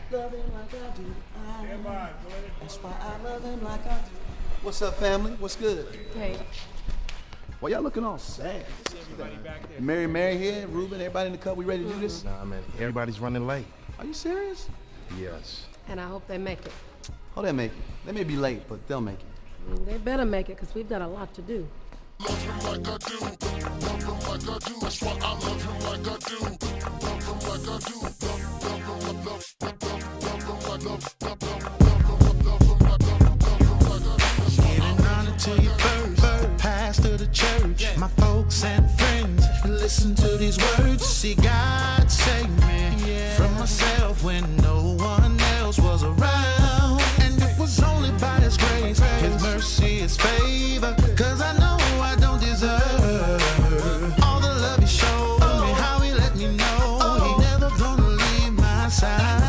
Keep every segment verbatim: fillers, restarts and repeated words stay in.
love him like I do. I, that's why I love him like I do. What's up, family? What's good? Hey. Well, y'all looking all sad. Everybody back there. Mary, Mary here, Ruben, everybody in the cut. We ready to do this? Nah, man, everybody's running late. Are you serious? Yes. And I hope they make it. Oh, they'll make it. They may be late, but they'll make it. Mm, They better make it, because we've got a lot to do. Love him like I do, love him like I do. That's why I love him like I do, love him like I do. Love, love him, love, love, love, love him like love, love, love, love him, love him like love, love him like I do. Giving honor to you first, the pastor of the church, my folks and friends. Listen to these words, see God save me from myself when no one else was around. And it was only by His grace, His mercy, His favor, cause I know I don't deserve all the love He showed me, how He let me know He never gonna leave my side.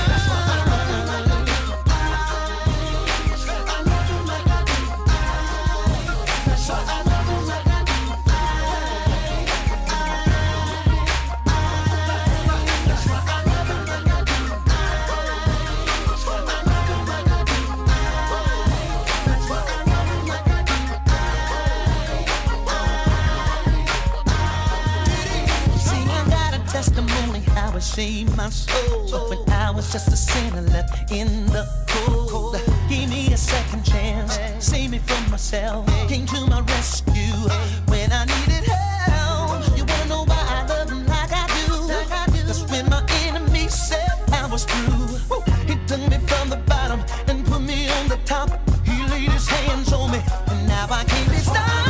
Testimony how it saved my soul. When I was just a sinner left in the cold, gave me a second chance, saved me from myself, came to my rescue when I needed help. You wanna know why I love Him like I do? That's when my enemy said I was through. He took me from the bottom and put me on the top. He laid His hands on me, and now I can't be stopped.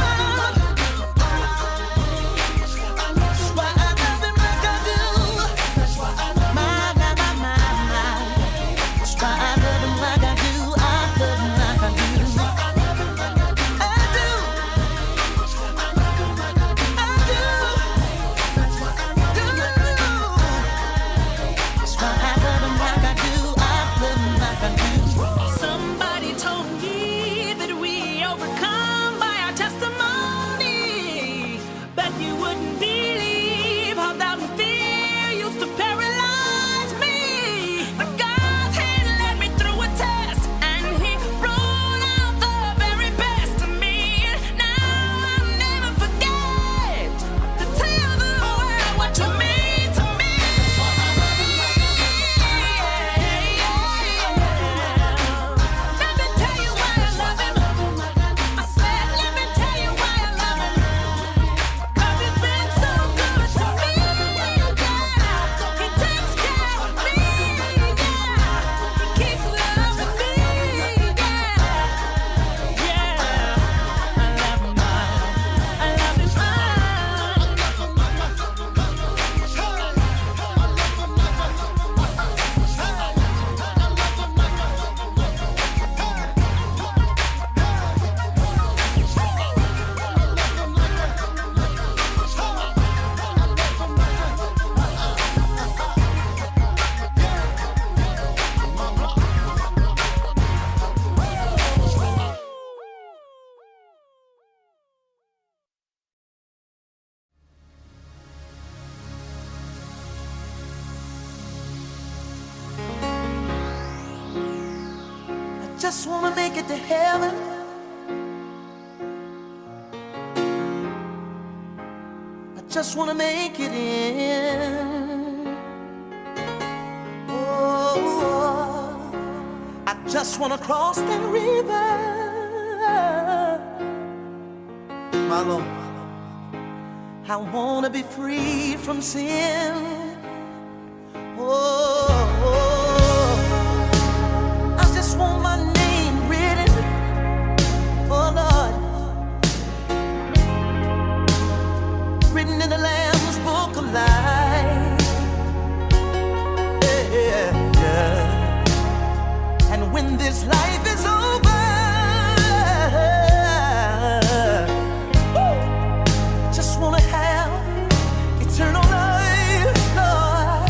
Just wanna make it to heaven. I just wanna make it in. Oh, I just wanna cross that river. My Lord, I wanna be free from sin. Oh, I just want my written in the Lamb's Book of Life. Yeah, yeah. And when this life is over, I just wanna have eternal life, Lord.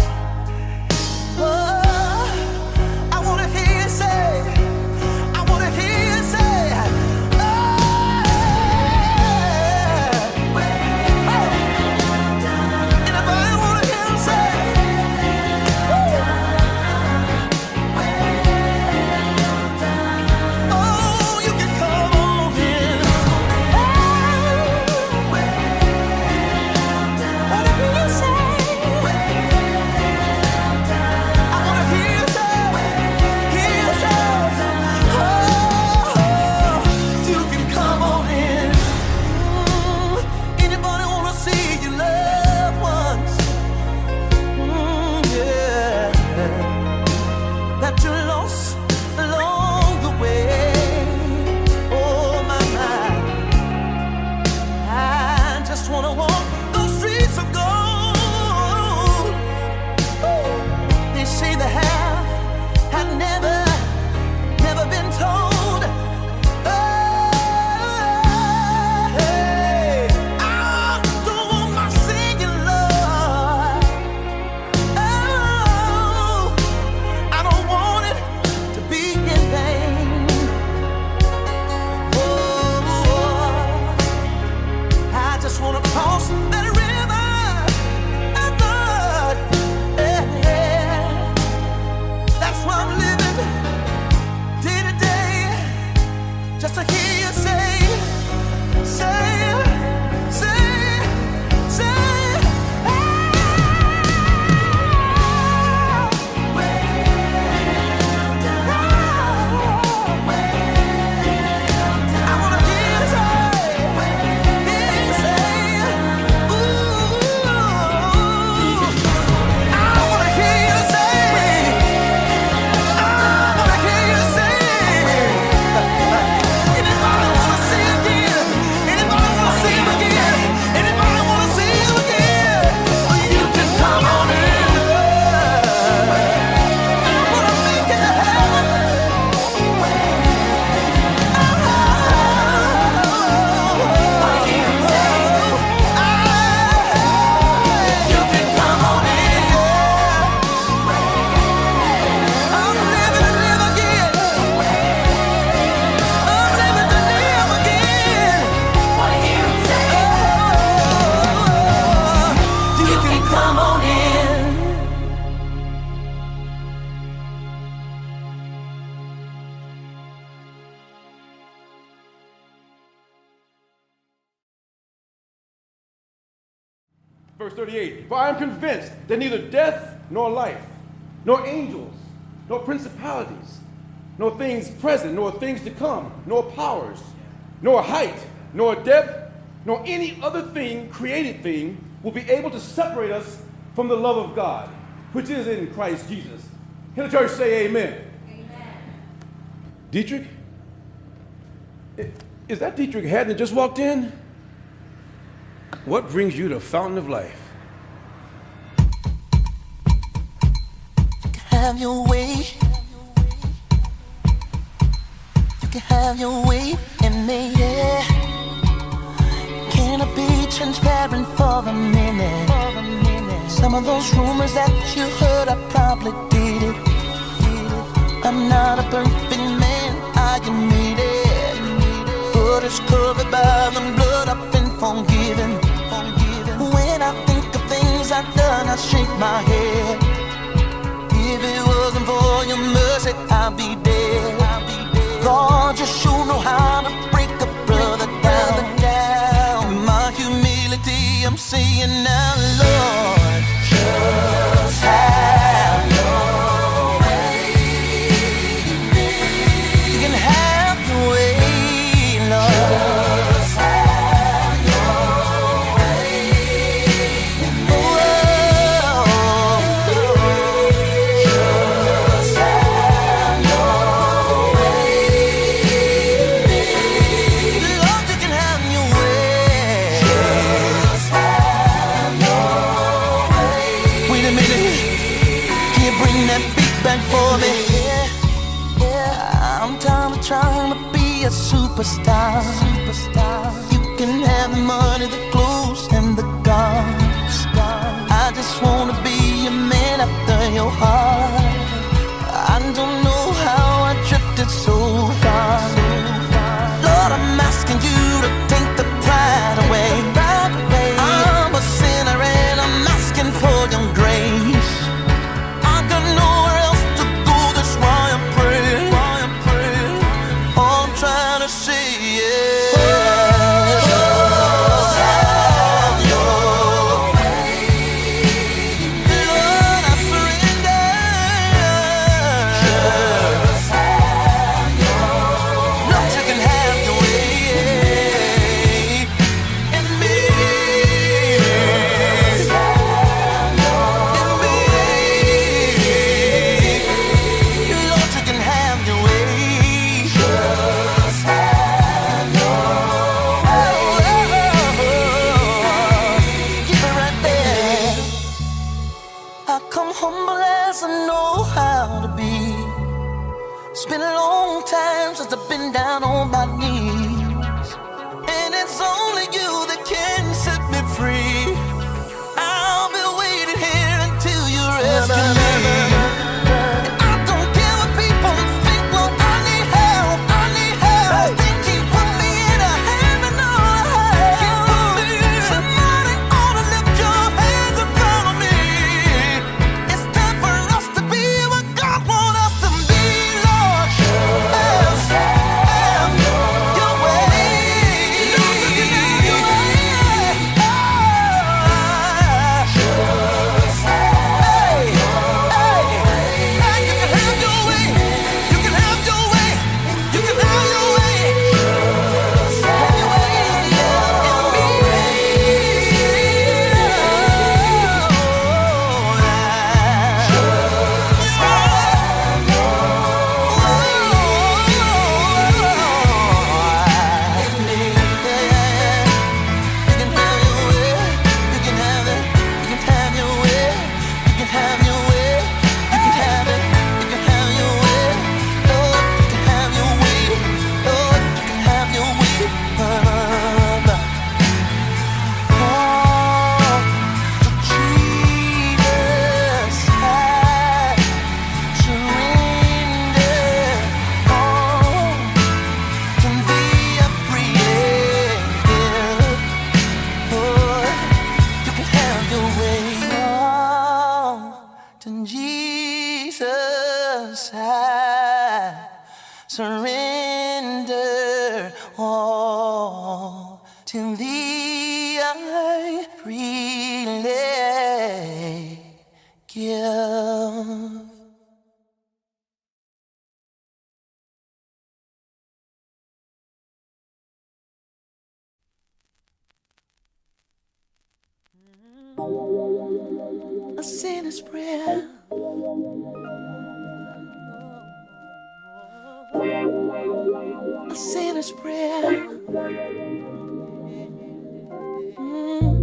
Oh, I wanna hear you say, I wanna hear you say, Verse thirty-eight, for I am convinced that neither death nor life, nor angels, nor principalities, nor things present, nor things to come, nor powers, nor height, nor depth, nor any other thing, created thing, will be able to separate us from the love of God, which is in Christ Jesus. Can the church say amen? Amen. Dietrich? Is that Dietrich Haddon that just walked in? What brings you to Fountain of Life? Have your way. You can have your way in me, yeah. Can I be transparent for a minute? For a minute. Some of those rumors that you heard, I probably did it. I'm not a perfect man, I admit it. But it's covered by the blood, I've been forgiven. When I think of things I've done, I shake my head. If it wasn't for your mercy, I'd be dead. Lord, you sure know how to break a brother down. In my humility, I'm saying now, Lord, just have your way. You can have your way, Lord. Just have your way. Oh, just have your way. Lord, you can have your way. Just have your way. Wait a minute, can you bring that beat back for me? Yeah, yeah. I'm tired of trying to be a superstar. Superstar. You can have the money, the clothes, and the cars. I just wanna be a man after your heart. I don't know how I drifted so far. Lord, I'm asking you to take the pride away. I'm a sinner and I'm asking for your grace. I got nowhere else to go, that's why I'm praying. All I'm trying to say is just have your way. Lord, I surrender. Just have your way. Lord, you can have your way in me. Just have your way. Lord, you can have your way. Just have your way. Keep it right there. I come humble as I know how to be. It's been a long time since I've been down on my knees, and it's only you that can set me free. I'll be waiting here until you rescue me. I don't care what people think, well, I need help, I need help. They keep putting me in a heaven or a hell. Somebody ought to lift your hands in front of me. It's time for us to be what God wants us to be, Lord. Just have your way. Lord, you can have your way. Just have your way. You can have your way. You can have your way. You can have your way. Just have your way in Jesus, I surrender all to thee. I freely sinner's prayer. A sinner's prayer. Mm.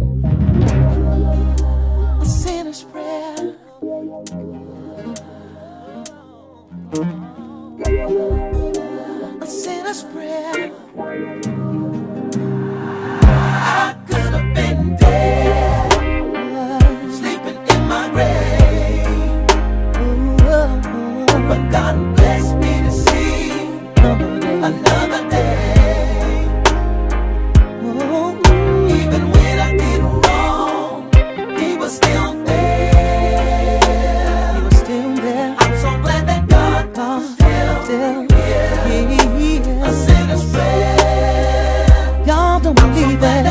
A sinner's prayer. A sinner's prayer. I could have been dead, sleeping in my grave, but God blessed me to see another day. Even when I did wrong, He was still there. He was still there. I'm so glad that God, God still, still here. A sinner's prayer. Y'all don't believe that.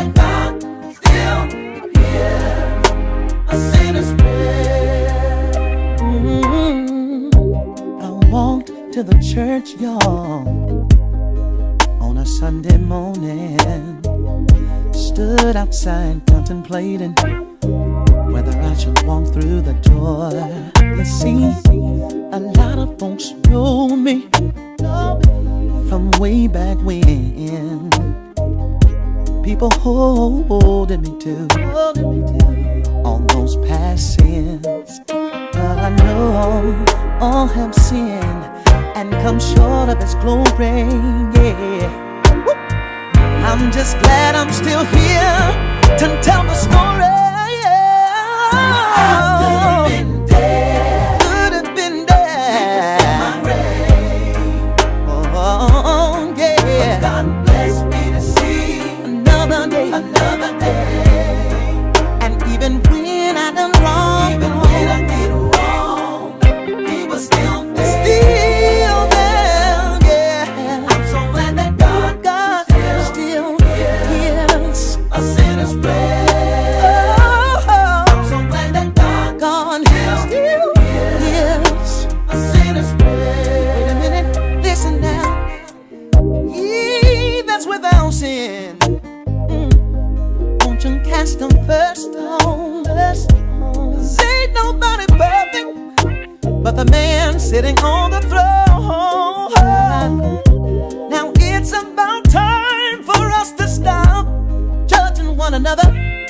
To the church, y'all, on a Sunday morning, stood outside contemplating whether I should walk through the door. You see, a lot of folks know me from way back when. People holding me to all those past sins, but I know all have sinned and come short of His glory, yeah. Woo. I'm just glad I'm still here to tell the story. I could have been dead, could have been dead, my grave. Oh, yeah. But God blessed me to see another day, another day. And even when I done wrong, even when I did wrong, He was still there. Still the first stone, first stone. 'Cause ain't nobody perfect but the man sitting on the throne. Now it's about time for us to stop judging one another.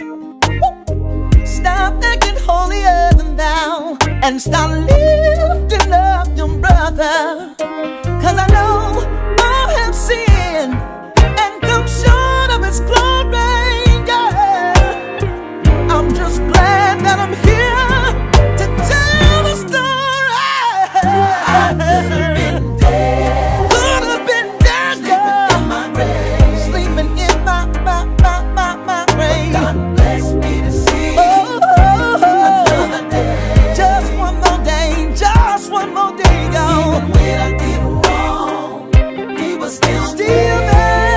Stop acting holier than thou and start lifting up your brother. 'Cause I know all have sinned and come short of His glory. I'm just glad that I'm here to tell the story. I could have been dead, could have been dead, sleeping in my grave, sleeping in my, my, my, my, my grave. God blessed me to see oh, oh, oh, another day. Just one more day, just one more day, y'all. Even when I did wrong, He was still, still there.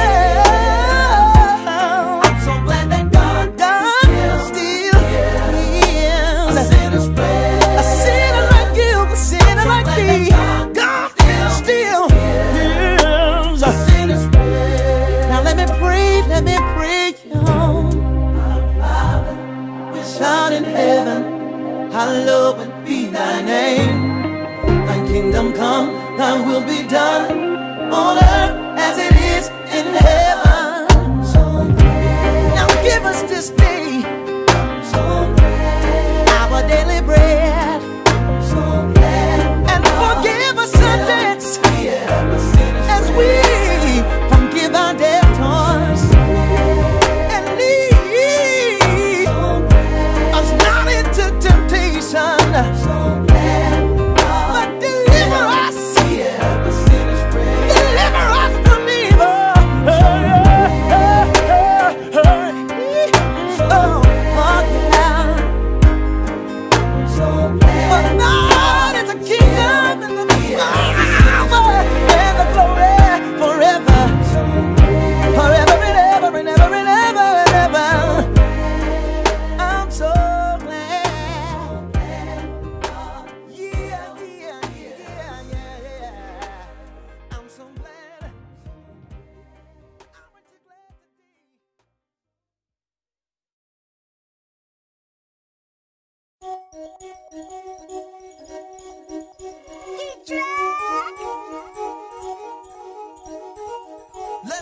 Let me pray, y'all. Our Father, which art in heaven, hallowed be Thy name. Thy kingdom come, Thy will be done on earth as it is in heaven. So now give us this day so our daily bread. So and forgive us our debts as we forgive our debtors. But deliver us, deliver us from evil.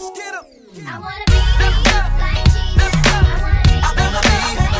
Jesus, get him. I wanna be like Jesus. I wanna be.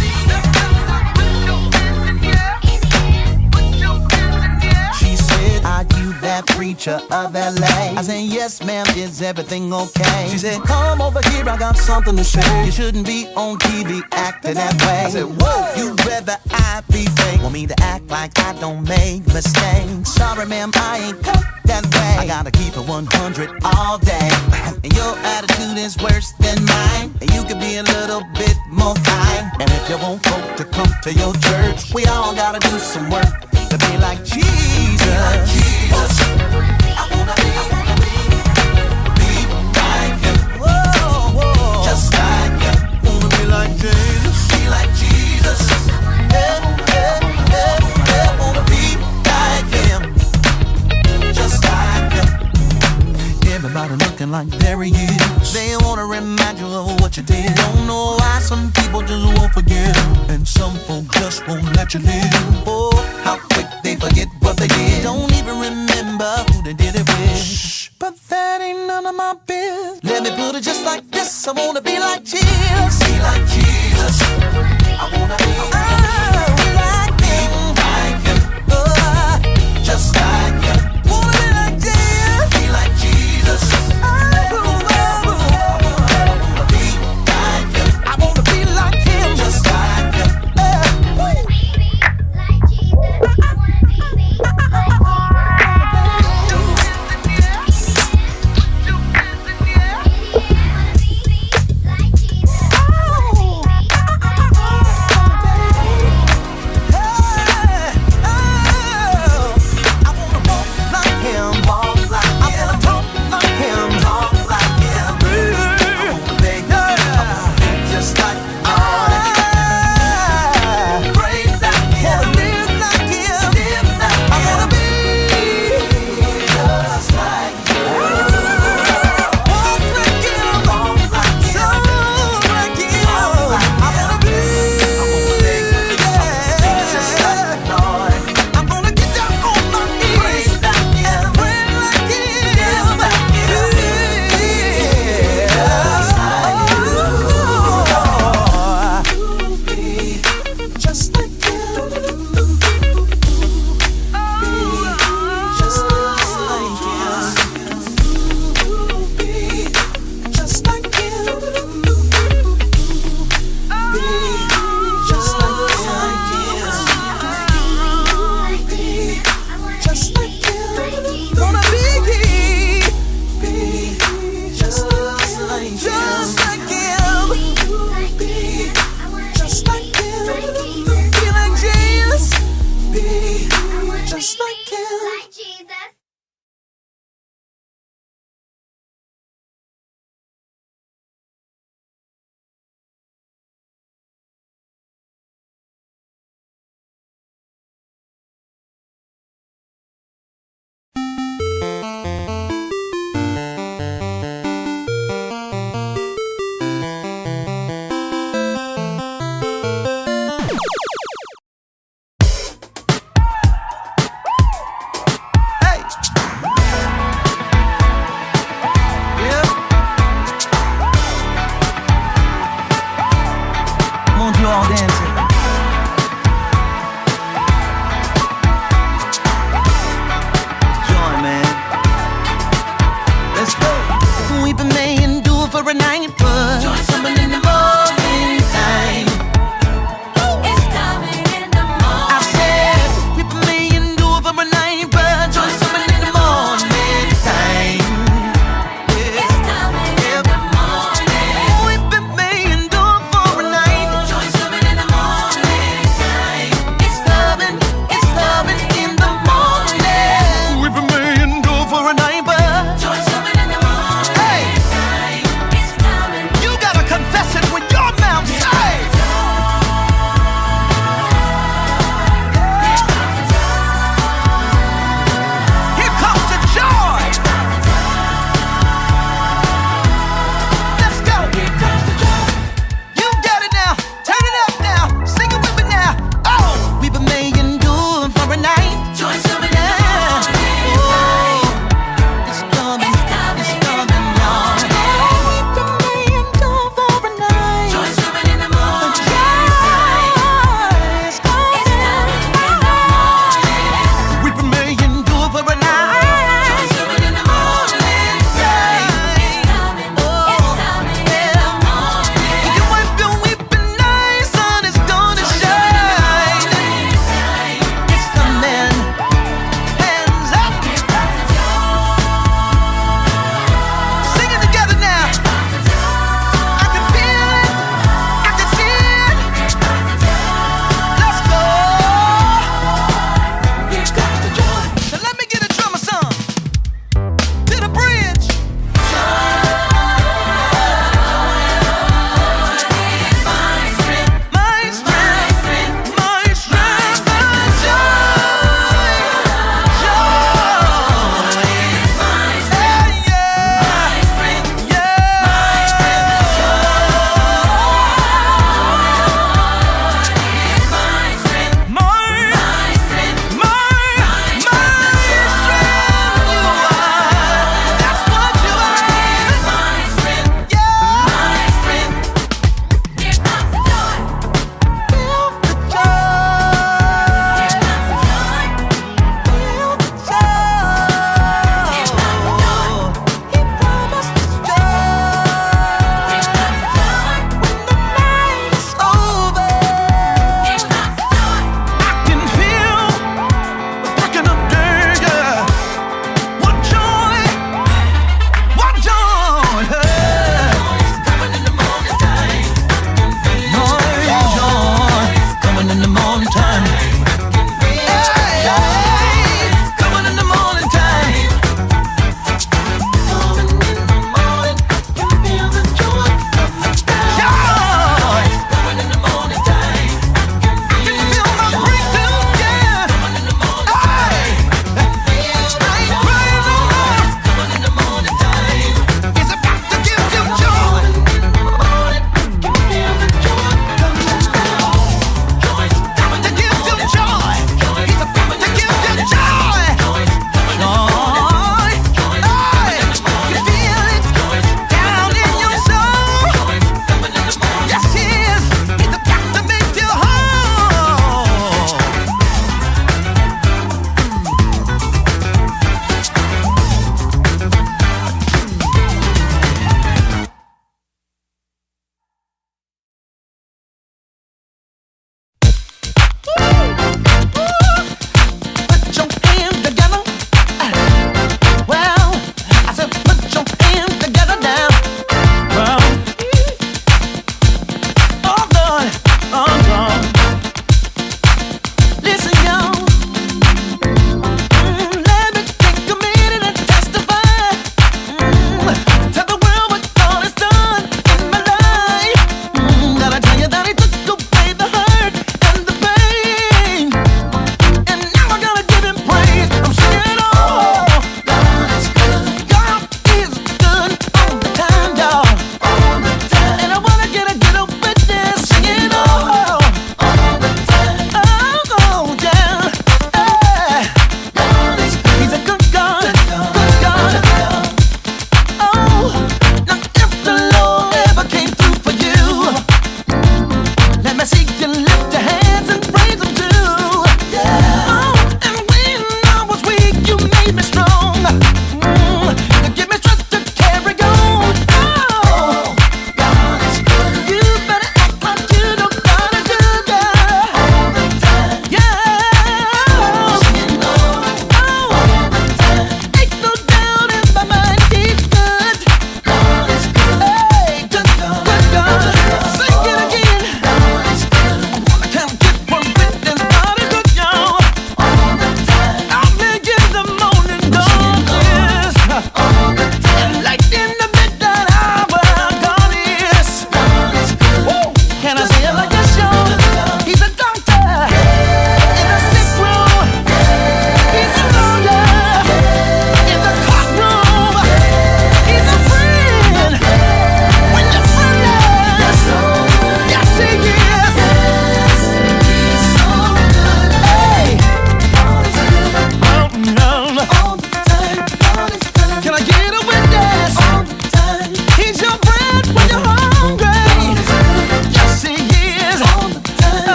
She said, are you that preacher of L A? I said, yes ma'am, is everything okay? She said, come over here, I got something to say. You shouldn't be on T V acting that way. I said, whoa, you rather I be fake? Want me to act like I don't make mistakes? Sorry ma'am, I ain't cut that way. I gotta keep it one hundred all day. And your attitude is worse than mine. And you could be a little bit more kind. And if you want folk to come to your church, we all gotta do some work to be like Jesus. Be like Jesus. I wanna be, I wanna be, be like him. Whoa, whoa. Just like him. Wanna be like Jesus. Be like Jesus. Yeah, yeah, yeah, yeah. Wanna be like him. Just like him. Everybody looking like there he is. They wanna remind you of what you did. Don't know why some people just won't forget, and some folk just won't let you live. Oh, how quick they forget what they did. Don't even remember who they did it with. Shh, but that ain't none of my biz. Let me put it just like this. I wanna be like Jesus. Be like Jesus. I wanna be, I wanna be like him. Like him. Oh, just like him. Wanna be like Jesus. Be like Jesus. Oh, oh, oh, I wanna be like him. I wanna be like him. Just like him.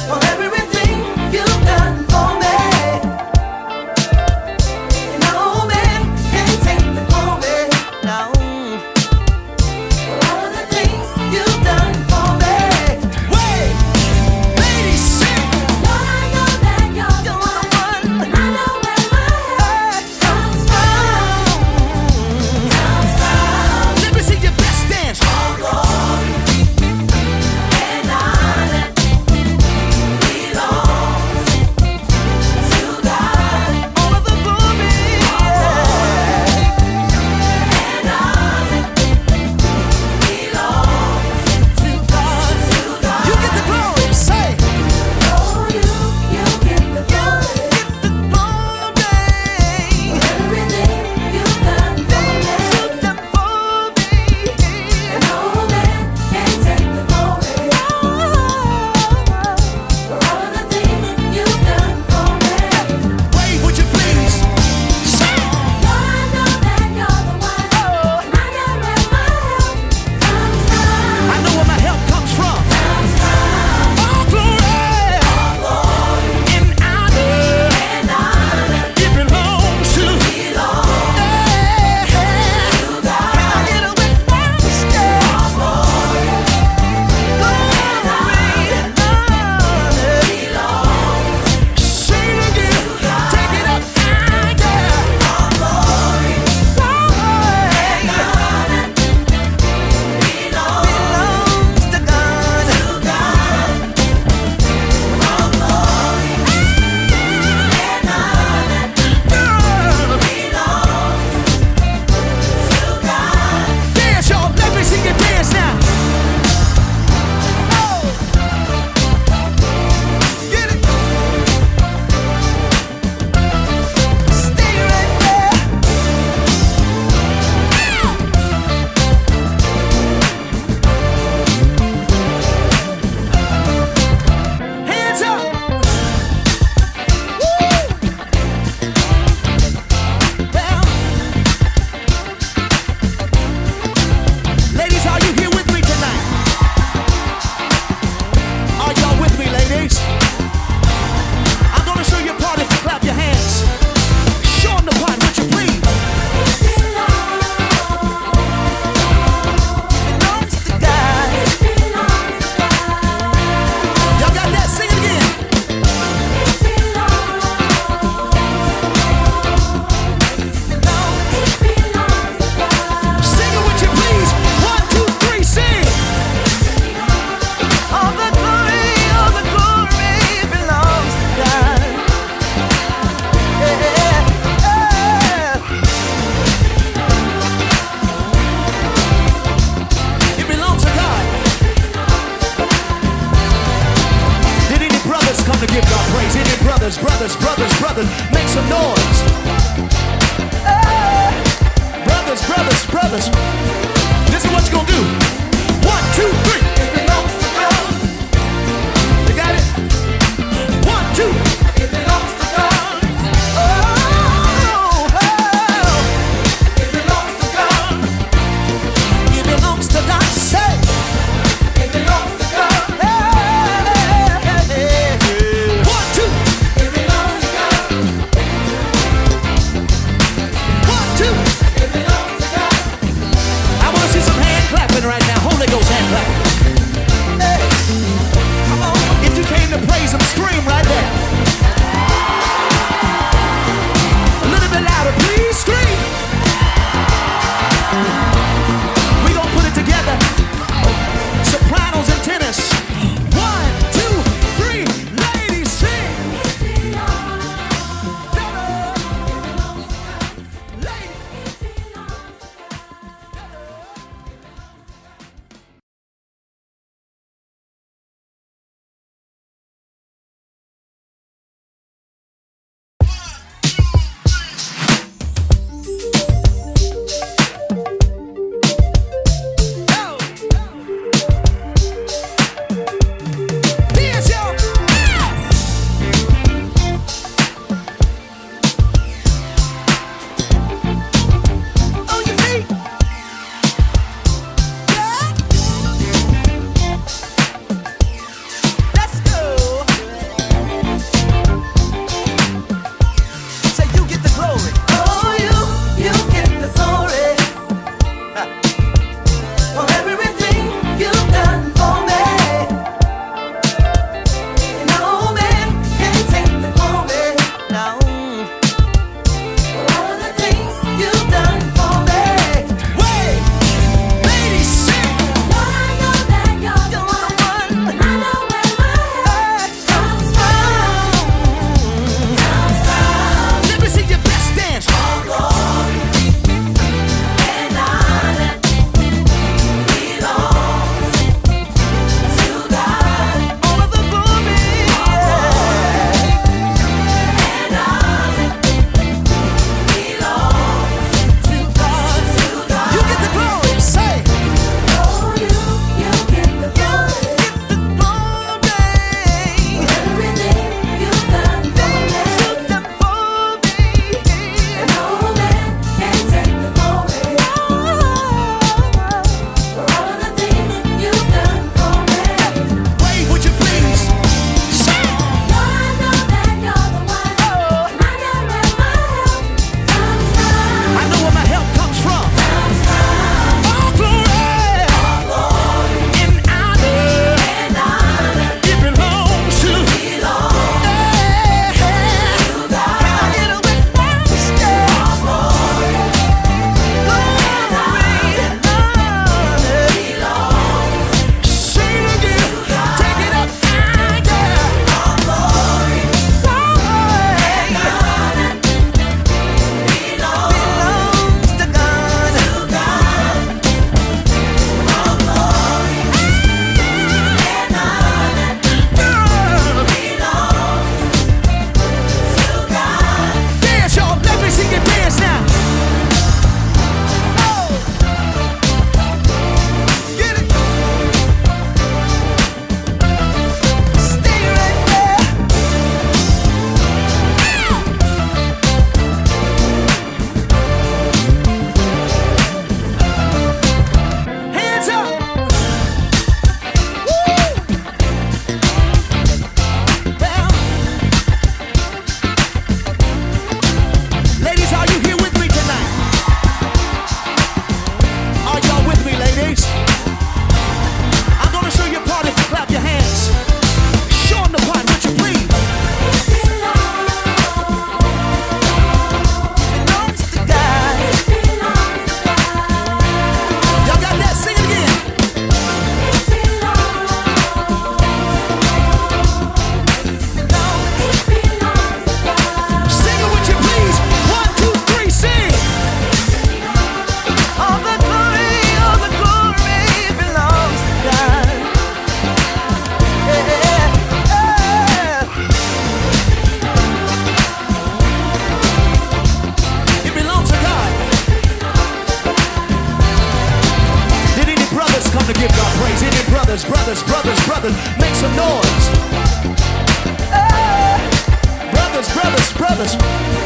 for everything you've done for me. And no man can take the glory, no, for all of the things you've done for me. Wait, ladies, sing. Lord, I know that you're the one, and I know where my help comes from. Comes from. Let me see your best dance. All glory and honor belongs to God. All of the glory and honor belongs to God. To God. You get the glory. Say. Oh, you, you get the glory. Get the glory. Everything you've done for me. You've done for me. And no man can take the glory. For all of the things you've done for me. Wait, would you please? Say. Lord, I know that you're the one, and I know where my help comes from. I know where my help comes from. Comes from. All glory, and honor, and honor, it belongs to belongs to God. Can I get a witness? All glory, and honor belongs. Say it again. Take it up higher. All glory, and honor belongs to God. To God. All glory and honor belongs to God. Dance, y'all. Let me see you dance now. Oh, get it. Stay right there. Hands up. Woo. Well, ladies, are you here with me tonight? Are y'all with me, ladies? I'm gonna show you a part if you clap your hands. Show 'em the part, would you please? Belongs to God. Y'all got that? Sing it again. Sing it with you, please. One, two, three, sing. All the glory, all the glory belongs to God. Yeah, yeah. It belongs to God. Did any brothers come to give God praise? Any brothers, brothers, brothers, brothers, make some noise. Hey. Brothers, brothers, brothers. This is what you're gonna do. One, two, three. It belongs to God. You got it? One, two. It belongs to God. Oh, oh. It belongs to God. It belongs to God. Say. It belongs to God. Hey, hey, hey, hey. One, two. It belongs to God. One, two. It belongs to God. I want to see some hand clapping right now. Holy Ghost hand clapping. Let's